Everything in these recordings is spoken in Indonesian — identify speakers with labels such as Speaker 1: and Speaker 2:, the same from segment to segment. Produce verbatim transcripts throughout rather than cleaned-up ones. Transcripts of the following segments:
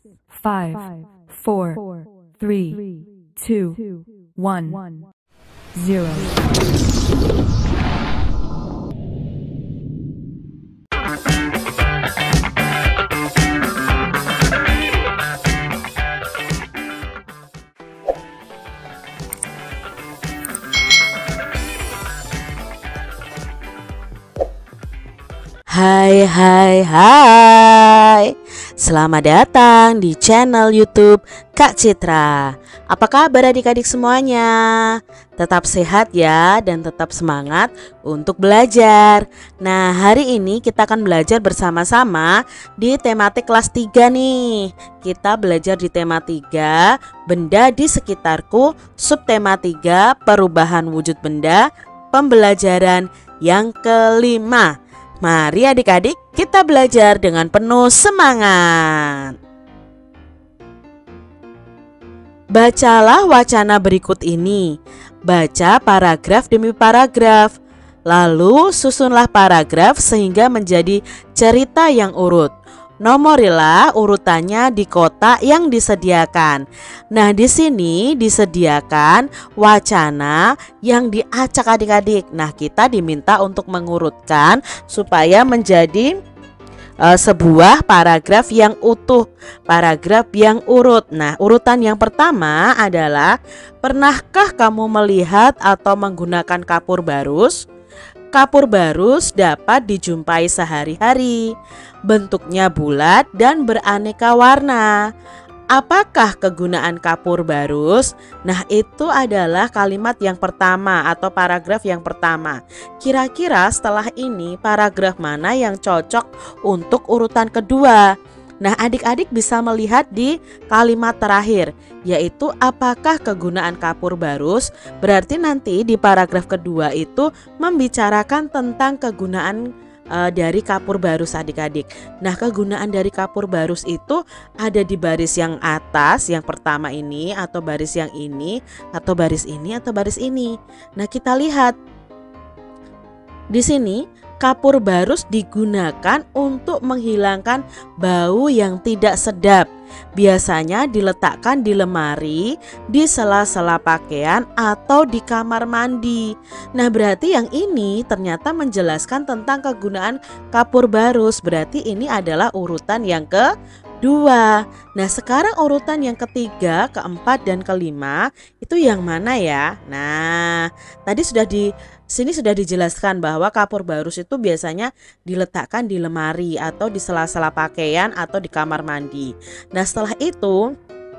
Speaker 1: five, four, three, two, one, zero.
Speaker 2: Hai hai hai, selamat datang di channel YouTube Kak Citra. Apa kabar adik-adik semuanya? Tetap sehat ya dan tetap semangat untuk belajar. Nah, hari ini kita akan belajar bersama-sama di tematik kelas tiga nih. Kita belajar di tema tiga, benda di sekitarku, subtema tiga, perubahan wujud benda, pembelajaran yang kelima. Mari adik-adik kita belajar dengan penuh semangat. Bacalah wacana berikut ini. Baca paragraf demi paragraf. Lalu susunlah paragraf sehingga menjadi cerita yang urut. Nomorilah urutannya di kotak yang disediakan. Nah, di sini disediakan wacana yang diacak adik-adik. Nah, kita diminta untuk mengurutkan supaya menjadi uh, sebuah paragraf yang utuh, paragraf yang urut. Nah, urutan yang pertama adalah, pernahkah kamu melihat atau menggunakan kapur barus? Kapur barus dapat dijumpai sehari-hari. Bentuknya bulat dan beraneka warna. Apakah kegunaan kapur barus? Nah, itu adalah kalimat yang pertama atau paragraf yang pertama. Kira-kira setelah ini paragraf mana yang cocok untuk urutan kedua? Nah, adik-adik bisa melihat di kalimat terakhir, yaitu apakah kegunaan kapur barus. Berarti nanti di paragraf kedua itu membicarakan tentang kegunaan uh, dari kapur barus adik-adik. Nah, kegunaan dari kapur barus itu ada di baris yang atas, yang pertama ini, atau baris yang ini, atau baris ini, atau baris ini. Nah, kita lihat di sini. Kapur barus digunakan untuk menghilangkan bau yang tidak sedap. Biasanya diletakkan di lemari, di sela-sela pakaian, atau di kamar mandi. Nah, berarti yang ini ternyata menjelaskan tentang kegunaan kapur barus. Berarti ini adalah urutan yang kedua. Nah, sekarang urutan yang ketiga, keempat, dan kelima itu yang mana ya? Nah, tadi sudah di sini sudah dijelaskan bahwa kapur barus itu biasanya diletakkan di lemari atau di sela-sela pakaian atau di kamar mandi. Nah, setelah itu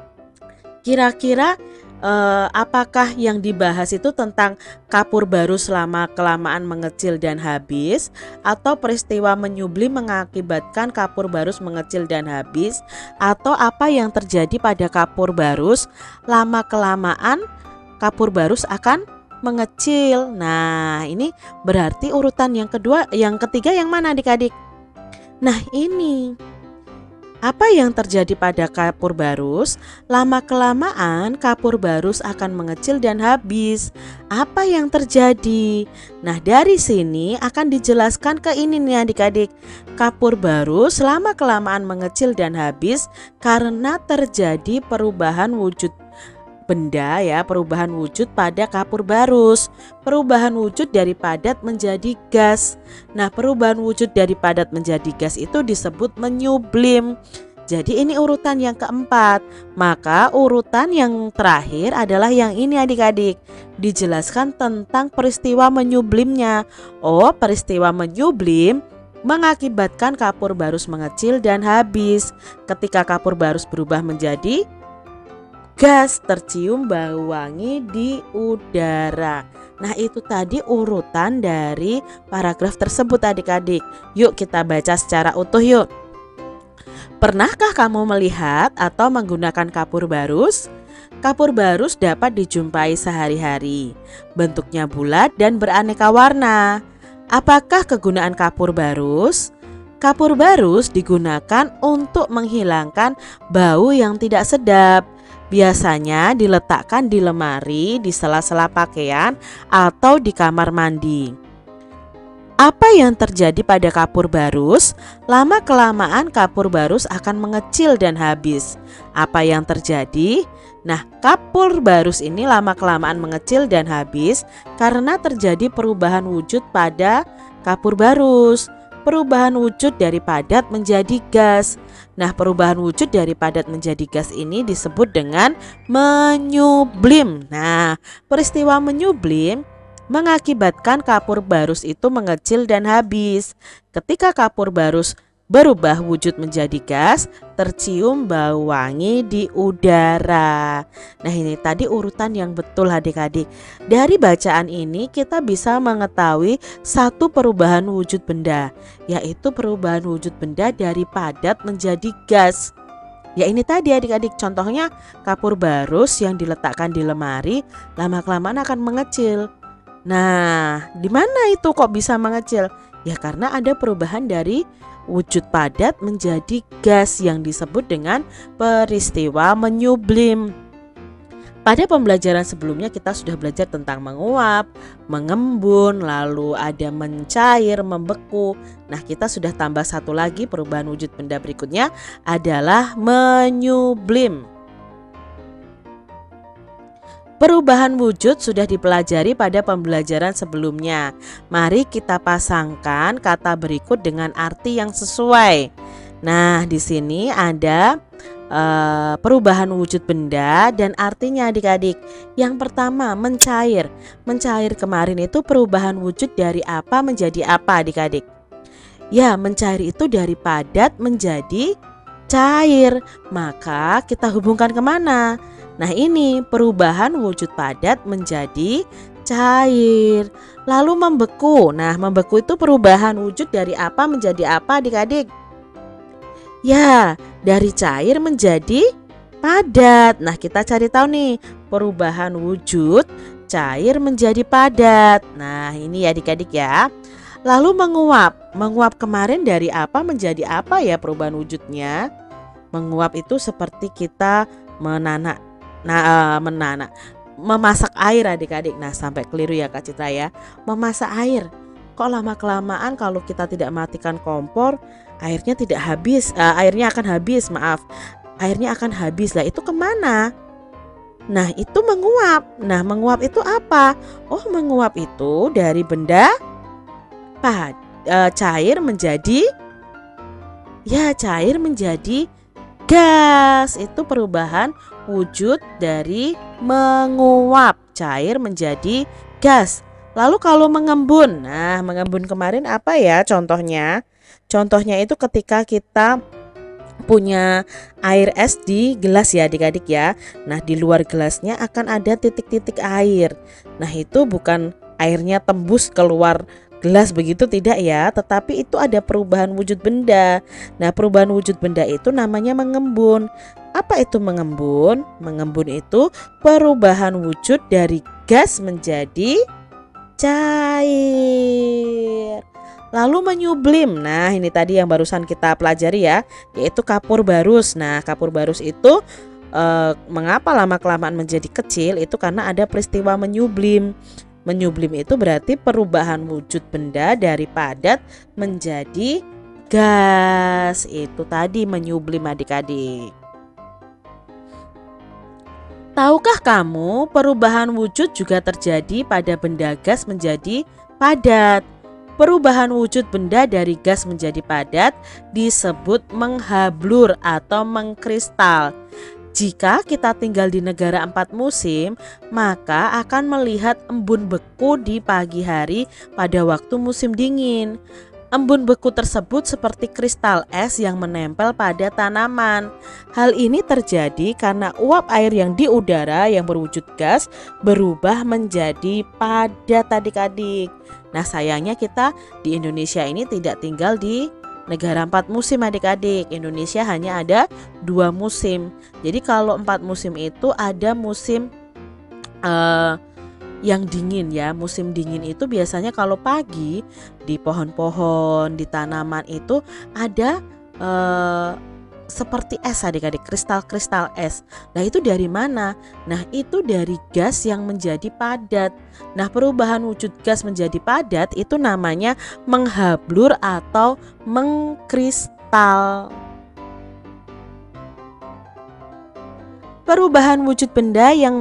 Speaker 2: kira-kira eh, apakah yang dibahas itu tentang kapur barus lama kelamaan mengecil dan habis, atau peristiwa menyublim mengakibatkan kapur barus mengecil dan habis, atau apa yang terjadi pada kapur barus lama kelamaan kapur barus akan mengecil. Nah, ini berarti urutan yang kedua, yang ketiga yang mana adik-adik? Nah, ini apa yang terjadi pada kapur barus? Lama kelamaan kapur barus akan mengecil dan habis. Apa yang terjadi? Nah, dari sini akan dijelaskan ke ini nih adik-adik. Kapur barus lama kelamaan mengecil dan habis karena terjadi perubahan wujud benda ya, perubahan wujud pada kapur barus. Perubahan wujud dari padat menjadi gas. Nah, perubahan wujud dari padat menjadi gas itu disebut menyublim. Jadi ini urutan yang keempat. Maka urutan yang terakhir adalah yang ini adik-adik. Dijelaskan tentang peristiwa menyublimnya. Oh, peristiwa menyublim mengakibatkan kapur barus mengecil dan habis. Ketika kapur barus berubah menjadi gas, tercium bau wangi di udara. Nah, itu tadi urutan dari paragraf tersebut adik-adik. Yuk kita baca secara utuh yuk. Pernahkah kamu melihat atau menggunakan kapur barus? Kapur barus dapat dijumpai sehari-hari. Bentuknya bulat dan beraneka warna. Apakah kegunaan kapur barus? Kapur barus digunakan untuk menghilangkan bau yang tidak sedap. Biasanya diletakkan di lemari, di sela-sela pakaian, atau di kamar mandi. Apa yang terjadi pada kapur barus? Lama-kelamaan kapur barus akan mengecil dan habis. Apa yang terjadi? Nah, kapur barus ini lama-kelamaan mengecil dan habis karena terjadi perubahan wujud pada kapur barus. Perubahan wujud dari padat menjadi gas. Nah, perubahan wujud dari padat menjadi gas ini disebut dengan menyublim. Nah, peristiwa menyublim mengakibatkan kapur barus itu mengecil dan habis. Ketika kapur barus berubah wujud menjadi gas, tercium bau wangi di udara. Nah, ini tadi urutan yang betul adik-adik. Dari bacaan ini kita bisa mengetahui satu perubahan wujud benda, yaitu perubahan wujud benda dari padat menjadi gas. Ya ini tadi adik-adik, contohnya kapur barus yang diletakkan di lemari lama-kelamaan akan mengecil. Nah, di mana itu kok bisa mengecil? Ya karena ada perubahan dari wujud padat menjadi gas yang disebut dengan peristiwa menyublim. Pada pembelajaran sebelumnya kita sudah belajar tentang menguap, mengembun, lalu ada mencair, membeku. Nah, kita sudah tambah satu lagi perubahan wujud benda berikutnya adalah menyublim. Perubahan wujud sudah dipelajari pada pembelajaran sebelumnya. Mari kita pasangkan kata berikut dengan arti yang sesuai. Nah, di sini ada uh, perubahan wujud benda dan artinya adik-adik. Yang pertama, mencair. Mencair kemarin itu perubahan wujud dari apa menjadi apa adik-adik? Ya, mencair itu dari padat menjadi cair. Maka kita hubungkan kemana? Nah, ini perubahan wujud padat menjadi cair. Lalu membeku. Nah, membeku itu perubahan wujud dari apa menjadi apa adik-adik? Ya, dari cair menjadi padat. Nah, kita cari tahu nih perubahan wujud cair menjadi padat. Nah, ini ya adik-adik ya. Lalu menguap. Menguap kemarin dari apa menjadi apa ya perubahan wujudnya? Menguap itu seperti kita menanak. Nah, menanak, memasak air adik-adik. Nah, sampai keliru ya Kak Citra ya. Memasak air. Kok lama-kelamaan kalau kita tidak matikan kompor, airnya tidak habis, uh, airnya akan habis, maaf. Airnya akan habis lah. Itu kemana? Nah, itu menguap. Nah, menguap itu apa? Oh, menguap itu dari benda pad, uh, cair menjadi ya cair menjadi gas. Itu perubahan wujud dari menguap, cair menjadi gas. Lalu kalau mengembun, nah mengembun kemarin apa ya contohnya? Contohnya itu ketika kita punya air es di gelas ya adik-adik ya. Nah, di luar gelasnya akan ada titik-titik air. Nah, itu bukan airnya tembus keluar gelas begitu, tidak ya, tetapi itu ada perubahan wujud benda. Nah, perubahan wujud benda itu namanya mengembun. Apa itu mengembun? Mengembun itu perubahan wujud dari gas menjadi cair. Lalu menyublim. Nah, ini tadi yang barusan kita pelajari ya, yaitu kapur barus. Nah, kapur barus itu eh, mengapa lama-kelamaan menjadi kecil? Itu karena ada peristiwa menyublim. Menyublim itu berarti perubahan wujud benda dari padat menjadi gas. Itu tadi menyublim adik-adik. Tahukah kamu perubahan wujud juga terjadi pada benda gas menjadi padat? Perubahan wujud benda dari gas menjadi padat disebut menghablur atau mengkristal. Jika kita tinggal di negara empat musim, maka akan melihat embun beku di pagi hari pada waktu musim dingin. Embun beku tersebut seperti kristal es yang menempel pada tanaman. Hal ini terjadi karena uap air yang di udara yang berwujud gas berubah menjadi padat adik-adik. Nah, sayangnya kita di Indonesia ini tidak tinggal di negara empat musim adik-adik. Indonesia hanya ada dua musim. Jadi kalau empat musim itu ada musim uh, yang dingin ya. Musim dingin itu biasanya kalau pagi di pohon-pohon, di tanaman itu ada uh, seperti es adik-adik, kristal-kristal es. Nah itu dari mana? Nah itu dari gas yang menjadi padat. Nah perubahan wujud gas menjadi padat itu namanya menghablur atau mengkristal. Perubahan wujud benda yang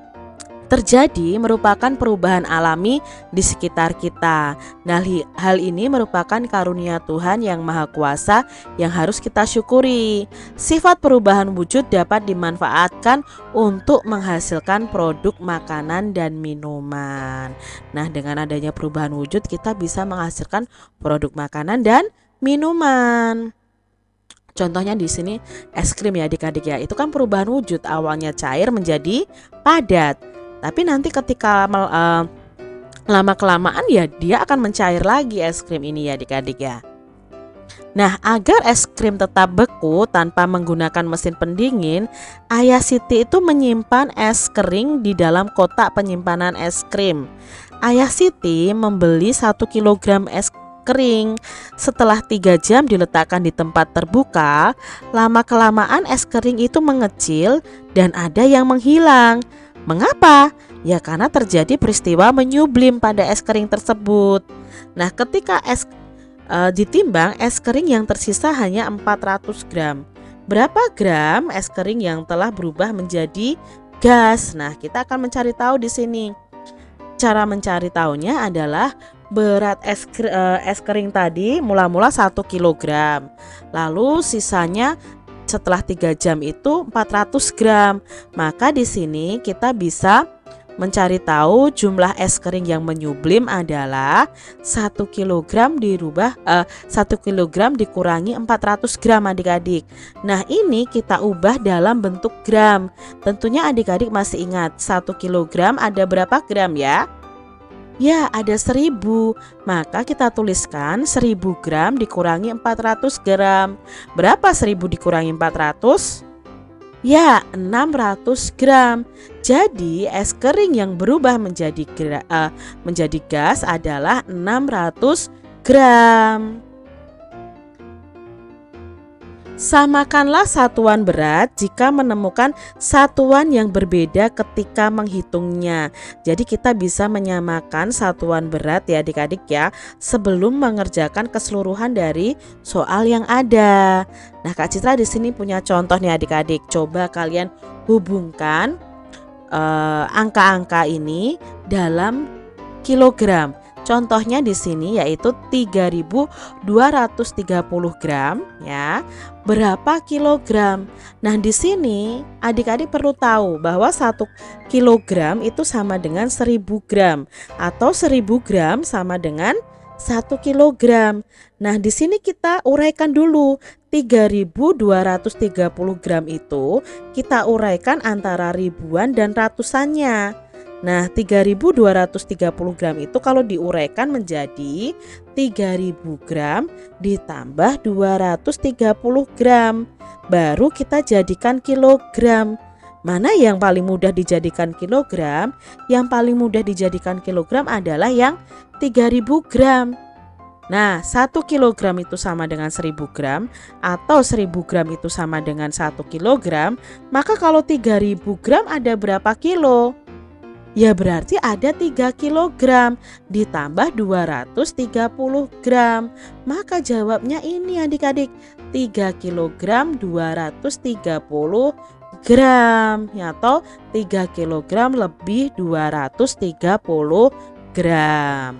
Speaker 2: terjadi merupakan perubahan alami di sekitar kita. Nah, hal ini merupakan karunia Tuhan yang Maha Kuasa yang harus kita syukuri. Sifat perubahan wujud dapat dimanfaatkan untuk menghasilkan produk makanan dan minuman. Nah, dengan adanya perubahan wujud kita bisa menghasilkan produk makanan dan minuman. Contohnya di sini es krim ya adik-adik ya. Itu kan perubahan wujud, awalnya cair menjadi padat. Tapi nanti ketika uh, lama-kelamaan ya dia akan mencair lagi es krim ini ya adik-adik ya. Nah agar es krim tetap beku tanpa menggunakan mesin pendingin, Ayah Siti itu menyimpan es kering di dalam kotak penyimpanan es krim. Ayah Siti membeli satu kilogram es kering. Setelah tiga jam diletakkan di tempat terbuka, lama-kelamaan es kering itu mengecil dan ada yang menghilang. Mengapa? Ya karena terjadi peristiwa menyublim pada es kering tersebut. Nah ketika es e, ditimbang, es kering yang tersisa hanya empat ratus gram. Berapa gram es kering yang telah berubah menjadi gas? Nah kita akan mencari tahu di sini. Cara mencari tahunya adalah berat es, e, es kering tadi mula-mula satu kilogram. Lalu sisanya setelah tiga jam itu empat ratus gram. Maka di sini kita bisa mencari tahu jumlah es kering yang menyublim adalah satu kilogram dirubah eh, satu kilogram dikurangi empat ratus gram adik-adik. Nah, ini kita ubah dalam bentuk gram. Tentunya adik-adik masih ingat satu kilogram ada berapa gram ya? Ya, ada seribu. Maka kita tuliskan seribu gram dikurangi empat ratus gram. Berapa seribu dikurangi empat ratus? Ya, enam ratus gram. Jadi es kering yang berubah menjadi uh, menjadi gas adalah enam ratus gram. Samakanlah satuan berat jika menemukan satuan yang berbeda ketika menghitungnya. Jadi kita bisa menyamakan satuan berat ya adik-adik ya sebelum mengerjakan keseluruhan dari soal yang ada. Nah Kak Citra di sini punya contoh nih adik-adik. Coba kalian hubungkan uh, angka-angka ini dalam kilogram. Contohnya di sini yaitu tiga ribu dua ratus tiga puluh gram ya. Berapa kilogram? Nah, di sini adik-adik perlu tahu bahwa satu kilogram itu sama dengan seribu gram atau seribu gram sama dengan satu kilogram. Nah, di sini kita uraikan dulu. tiga ribu dua ratus tiga puluh gram itu kita uraikan antara ribuan dan ratusannya. Nah, tiga ribu dua ratus tiga puluh gram itu kalau diuraikan menjadi tiga ribu gram ditambah dua ratus tiga puluh gram. Baru kita jadikan kilogram. Mana yang paling mudah dijadikan kilogram? Yang paling mudah dijadikan kilogram adalah yang tiga ribu gram. Nah, satu kilogram itu sama dengan seribu gram atau seribu gram itu sama dengan satu kilogram. Maka kalau tiga ribu gram ada berapa kilo? Ya berarti ada tiga kilogram ditambah dua ratus tiga puluh gram. Maka jawabnya ini adik-adik, tiga kilogram dua ratus tiga puluh gram ya, atau tiga kilogram lebih dua ratus tiga puluh gram.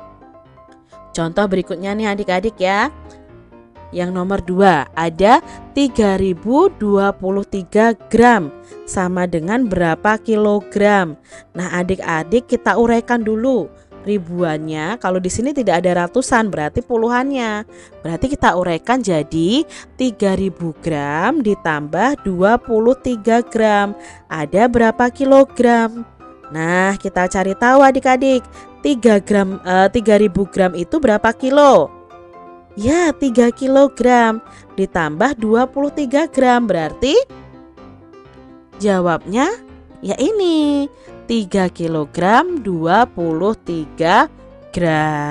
Speaker 2: Contoh berikutnya nih adik-adik ya. Yang nomor dua ada tiga ribu dua puluh tiga gram sama dengan berapa kilogram. Nah adik-adik kita uraikan dulu ribuannya. Kalau di sini tidak ada ratusan berarti puluhannya. Berarti kita uraikan jadi tiga ribu gram ditambah dua puluh tiga gram. Ada berapa kilogram? Nah kita cari tahu adik-adik, tiga gram, eh, tiga ribu gram itu berapa kilo? Ya, tiga kilogram ditambah dua puluh tiga gram berarti jawabnya ya ini tiga kilogram dua puluh tiga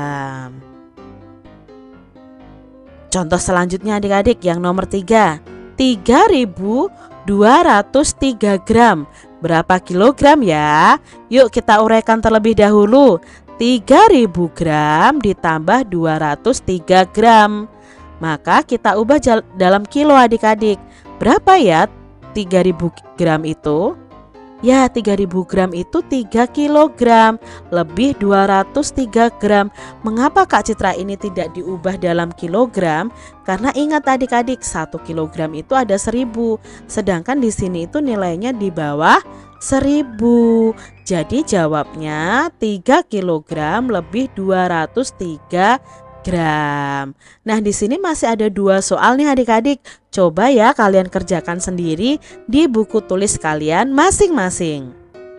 Speaker 2: gram. Contoh selanjutnya adik-adik yang nomor tiga. tiga ribu dua ratus tiga gram. Berapa kilogram ya? Yuk kita uraikan terlebih dahulu. tiga ribu gram ditambah dua ratus tiga gram. Maka kita ubah dalam kilo adik-adik. Berapa ya tiga ribu gram itu? Ya, tiga ribu gram itu tiga kilogram lebih dua ratus tiga gram. Mengapa Kak Citra ini tidak diubah dalam kilogram? Karena ingat adik-adik, satu kilogram itu ada seribu. Sedangkan di sini itu nilainya di bawah seribu. Jadi jawabnya tiga kilogram lebih dua ratus tiga gram. Nah, di sini masih ada dua soal nih adik-adik. Coba ya kalian kerjakan sendiri di buku tulis kalian masing-masing.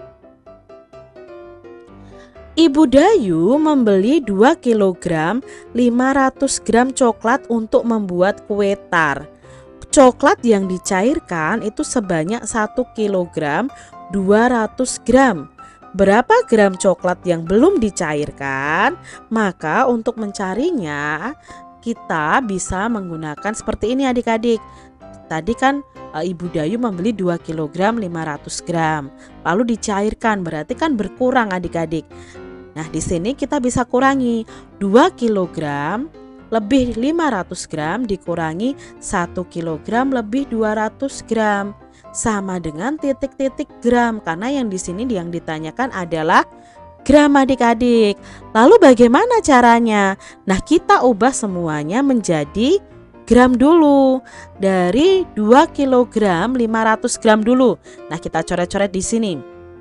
Speaker 2: Ibu Dayu membeli dua kilogram lima ratus gram coklat untuk membuat kue tar. Coklat yang dicairkan itu sebanyak satu kilogram dua ratus gram. Berapa gram coklat yang belum dicairkan? Maka untuk mencarinya kita bisa menggunakan seperti ini adik-adik. Tadi kan e, Ibu Dayu membeli dua kilogram lima ratus gram. Lalu dicairkan, berarti kan berkurang adik-adik. Nah, di sini kita bisa kurangi dua kilogram lebih lima ratus gram dikurangi satu kilogram lebih dua ratus gram. Sama dengan titik-titik gram, karena yang di sini yang ditanyakan adalah gram adik-adik. Lalu bagaimana caranya? Nah, kita ubah semuanya menjadi gram dulu. Dari dua kilogram lima ratus gram dulu. Nah, kita coret-coret di sini.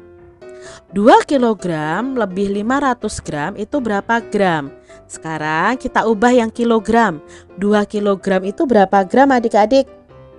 Speaker 2: dua kilogram lebih lima ratus gram itu berapa gram? Sekarang kita ubah yang kilogram. dua kilogram itu berapa gram adik-adik?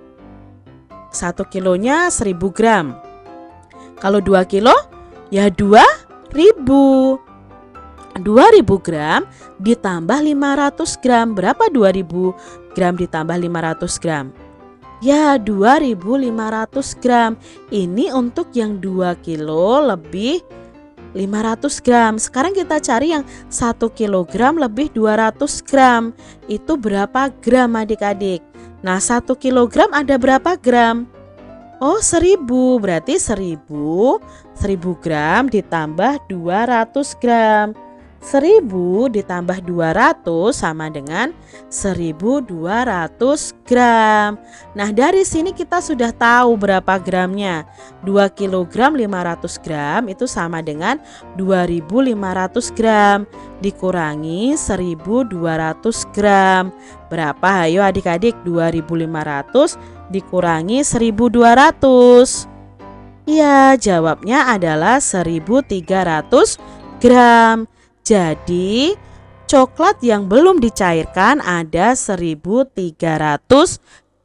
Speaker 2: satu kilonya seribu gram. Kalau dua kilo ya dua ribu. dua ribu gram ditambah lima ratus gram. Berapa dua ribu gram ditambah lima ratus gram? Ya, dua ribu lima ratus gram. Ini untuk yang dua kilo lebih lima ratus gram. Sekarang kita cari yang satu kilogram lebih dua ratus gram. Itu berapa gram adik-adik? Nah, satu kilogram ada berapa gram? Oh, seribu. Berarti seribu. seribu gram ditambah dua ratus gram. seribu ditambah dua ratus sama dengan seribu dua ratus gram. Nah, dari sini kita sudah tahu berapa gramnya. dua kilogram lima ratus gram itu sama dengan dua ribu lima ratus gram dikurangi seribu dua ratus gram. Berapa? Ayo adik-adik, dua ribu lima ratus dikurangi seribu dua ratus. Iya, jawabnya adalah seribu tiga ratus gram. Jadi coklat yang belum dicairkan ada seribu tiga ratus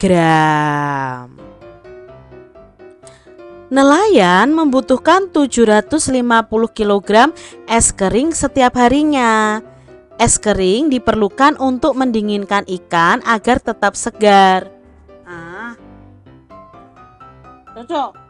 Speaker 2: gram. Nelayan membutuhkan tujuh ratus lima puluh kilogram es kering setiap harinya. Es kering diperlukan untuk mendinginkan ikan agar tetap segar. Ah, cocok.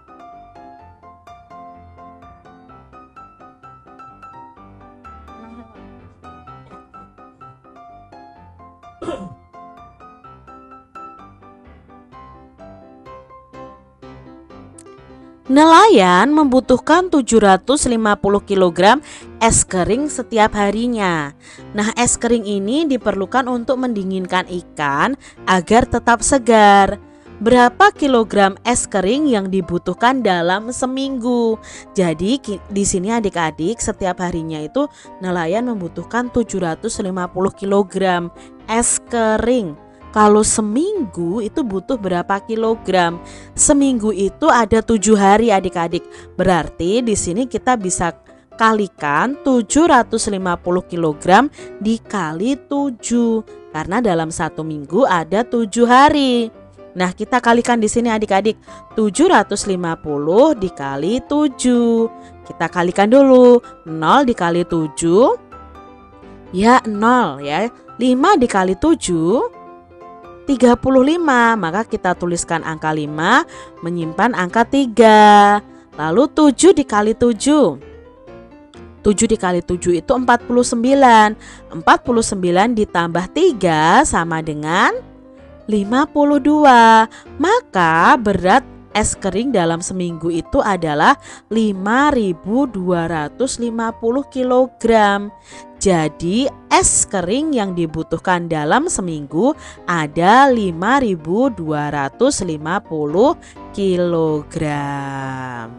Speaker 2: Nelayan membutuhkan tujuh ratus lima puluh kilogram es kering setiap harinya. Nah, es kering ini diperlukan untuk mendinginkan ikan agar tetap segar. Berapa kilogram es kering yang dibutuhkan dalam seminggu? Jadi di sini adik-adik, setiap harinya itu nelayan membutuhkan tujuh ratus lima puluh kilogram es kering. Kalau seminggu itu butuh berapa kilogram? Seminggu itu ada tujuh hari adik-adik. Berarti di sini kita bisa kalikan tujuh ratus lima puluh kilogram dikali tujuh. Karena dalam satu minggu ada tujuh hari. Nah, kita kalikan di sini adik-adik. tujuh ratus lima puluh dikali tujuh. Kita kalikan dulu. nol dikali tujuh. Ya, nol ya. lima dikali tujuh. tiga puluh lima, maka kita tuliskan angka lima, menyimpan angka tiga. Lalu tujuh dikali tujuh. tujuh dikali tujuh itu empat puluh sembilan. empat puluh sembilan ditambah tiga sama dengan, lima puluh dua. Maka berat es kering dalam seminggu itu adalah lima ribu dua ratus lima puluh kilogram. Jadi es kering yang dibutuhkan dalam seminggu ada lima ribu dua ratus lima puluh kilogram.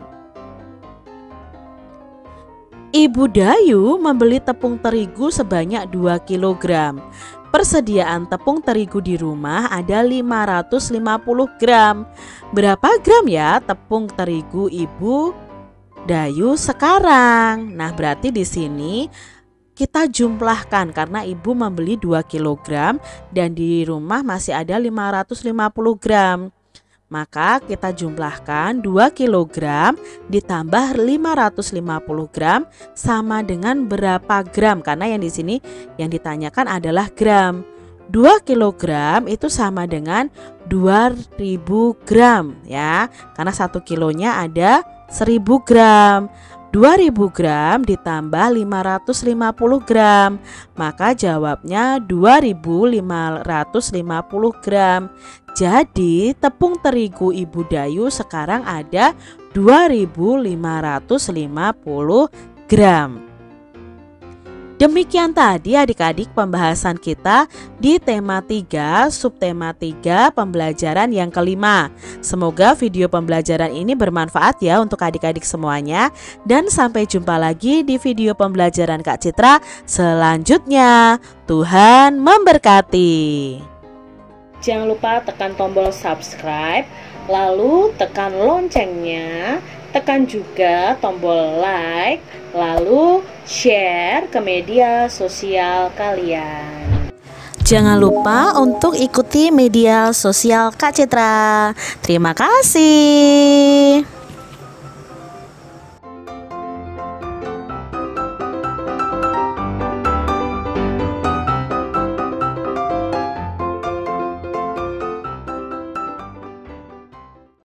Speaker 2: Ibu Dayu membeli tepung terigu sebanyak dua kilogram. Persediaan tepung terigu di rumah ada lima ratus lima puluh gram. Berapa gram ya tepung terigu Ibu Dayu sekarang? Nah, berarti di sini kita jumlahkan karena Ibu membeli dua kilogram dan di rumah masih ada lima ratus lima puluh gram. Maka kita jumlahkan dua kilogram ditambah lima ratus lima puluh gram sama dengan berapa gram, karena yang di sini yang ditanyakan adalah gram. dua kilogram itu sama dengan dua ribu gram ya. Karena satu kilonya ada seribu gram. dua ribu gram ditambah lima ratus lima puluh gram, maka jawabnya dua ribu lima ratus lima puluh gram. Jadi tepung terigu Ibu Dayu sekarang ada dua ribu lima ratus lima puluh gram. Demikian tadi adik-adik pembahasan kita di tema tiga, subtema tiga, pembelajaran yang kelima. Semoga video pembelajaran ini bermanfaat ya untuk adik-adik semuanya. Dan sampai jumpa lagi di video pembelajaran Kak Citra selanjutnya. Tuhan memberkati. Jangan lupa tekan tombol subscribe, lalu tekan loncengnya, tekan juga tombol like, lalu share ke media sosial kalian. Jangan lupa untuk ikuti media sosial Kak Citra. Terima kasih.